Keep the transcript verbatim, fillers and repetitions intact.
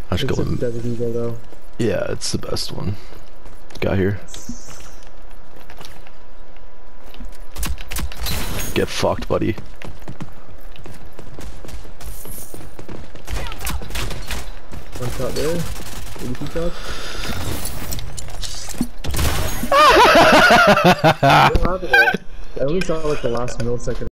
I should go. Except Desert Eagle though. Yeah, it's the best one. Got here. Get fucked, buddy. One shot there. eighty-two shots. What happened there? I only saw like the last millisecond.